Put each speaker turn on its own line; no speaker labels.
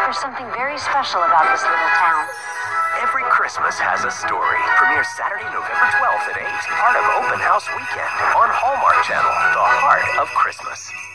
There's something very special about this little town.
Every Christmas has a story. Premieres Saturday, November 12th at 8. Part of Open House Weekend on Hallmark Channel, the heart of Christmas.